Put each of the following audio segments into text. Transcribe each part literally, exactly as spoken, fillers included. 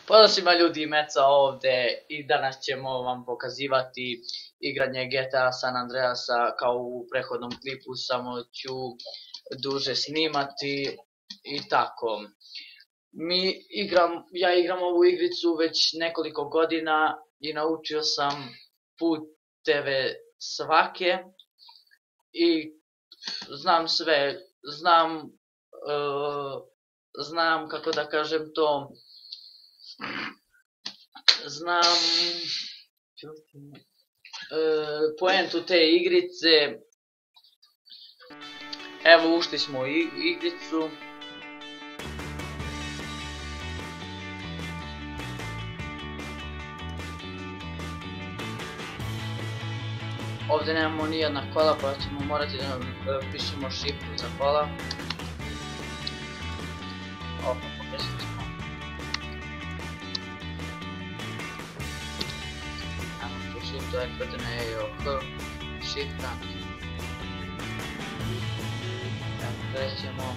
Pozdrav svima ljudi, Meca ovdje i danas ćemo vam pokazivati igranje G T A San Andreasa kao u prethodnom klipu, samo ću duže snimati i tako. Mi igram, ja igram ovu igricu već nekoliko godina i naučio sam puteve svake i znam sve, znam, uh, znam kako da kažem to, znam uh, poentu te igrice. Evo, ušli smo u igricu. Ovdje nemamo nijedna kola, pa ćemo morati da pišemo šifru za kola. Opa, popisali smo. Ajmo tu šifru, to je kvrtena E O H, šifra. Evo, krećemo.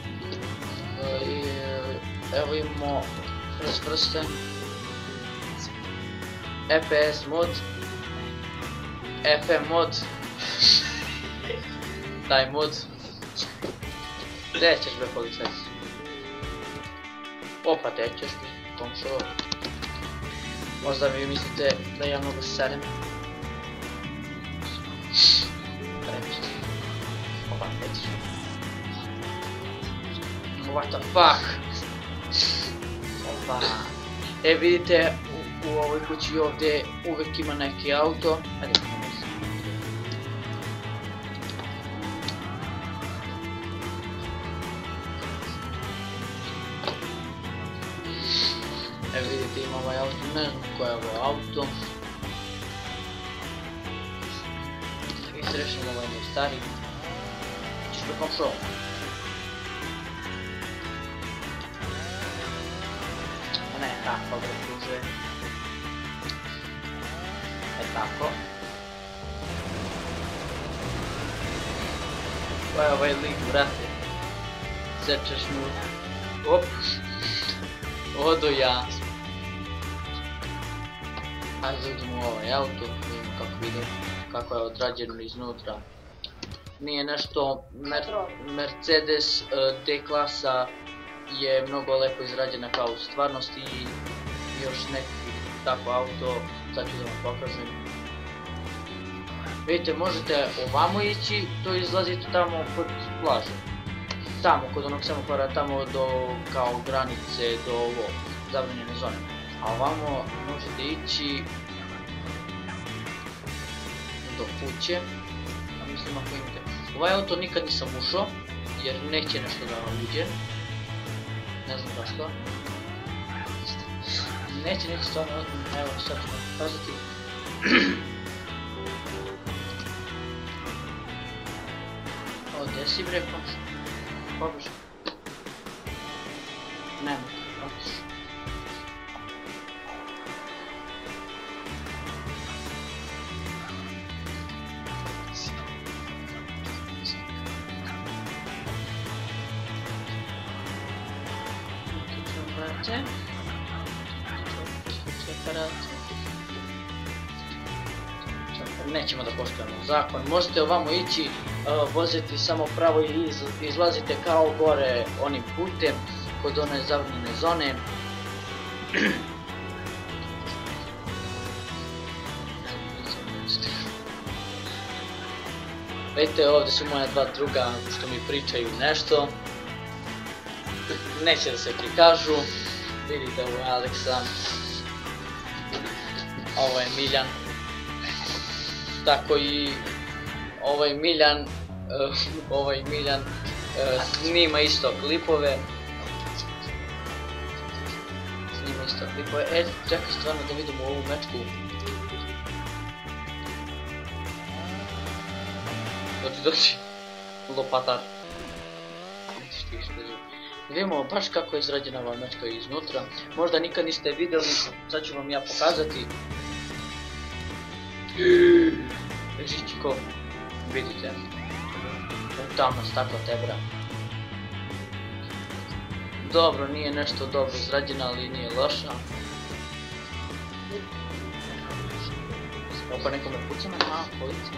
Evo imamo prst prsten. E P S mod. F M mod. Taj mod. Gdje ćeš bre policajac? Opa, gdje ćeš bre, komšo. Možda vi mislite da ja mnogo serem. Prepište. Opa, gdje ćeš? What the fuck? Opa. E, vidite, u, u ovoj kući ovdje uvijek ima neki auto. Ajde, evo vidite, ima ovaj auto, ne znam koje je ovo auto. I srešimo ovaj moj stari. Češ me komšo? Ne, tako ga kruže. E tako. Ko je ovaj lik, brate? Sečeš mu. Op. Odo ja. Ajde uđemo u ovaj auto, vidimo kako vidim, kako je odrađeno iznutra. Nije nešto, mer Mercedes D klasa je mnogo lepo izrađena kao u stvarnosti i još neki tako auto, sad ću da vam pokažem. Vidite, možete ovamo ići, to izlazite tamo kod plaže. Tamo, kod onog semafora, tamo do kao granice, do ovo, zabranjene zone. A ovamo možete ići do kuće, a mislim ako imate. Ovaj auto nikad nisam ušao, jer neće nešto da uđe. Ne znam zašto. Neće neki stvarno, evo sad ću vam pokazati. O, gdje si bre, komšo? Pobiš. Nema, otiš. Nećemo da poštujemo zakon, možete ovamo ići, uh, voziti samo pravo i iz, izlazite kao gore onim putem kod one zabranjene zone. Vidite, ovdje su moja dva druga što mi pričaju nešto. Neće da se prikažu. Vidite, ovo je Aleksa. Ovo je Miljan. Tako i ovaj Miljan, uh, ovaj Miljan uh, snima isto klipove. Snima isto klipove. E, čekaj stvarno da vidimo ovu mečku. Dođi, dođi. Lopatar. Vidimo baš kako je izrađena ova mečka iznutra. Možda nikad niste vidjeli, sad ću vam ja pokazati. Žičko, vidite, tamna stakla tebra. Dobro, nije nešto dobro izrađena, ali nije loša. Opa, neko me puca na malo, policija.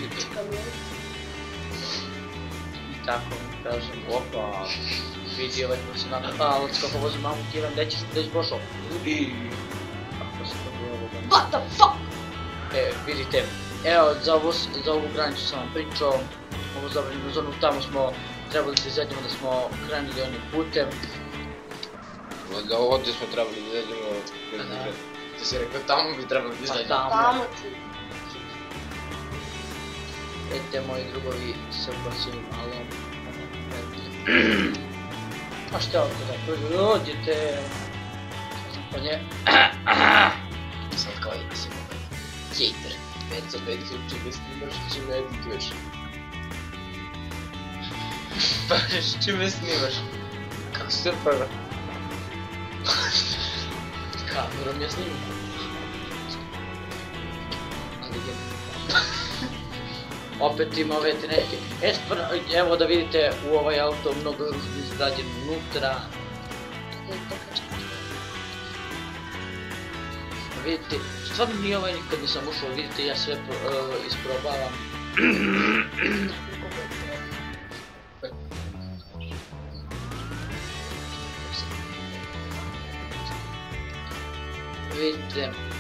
I tako mi kažem, opa, vidi ovaj profesionalni palac kako vozi mamu kivan, gdje ćeš, gdje ćeš pošao? Kako se to bilo ovo? What the fuck? E, vidite, evo, za ovu, za ovu granicu sam vam pričao, ovu zabranjenu zonu, tamo smo trebali da izađemo da smo krenuli onim putem. Da ovdje smo trebali da izađemo. Da. Ti si rekao tamo bi trebali da Pa izađemo. tamo, Tamo ću. vidite moji drugovi se ubacuju malo. A šta ovdje da prođu, dođite. Pa nje. Sad kao da si mogao. Hejter. Već za pet ključe da snimaš, čime edituješ. Pa s čime snimaš? Kako se prva? Kamerom ja snimam. Opet ima ove te neke, e, stvarno, evo da vidite u ovaj auto mnogo je izgrađen unutra. Vidite, stvarno nije ovaj nikad nisam ušao, vidite ja sve pro, uh, isprobavam. Vidite,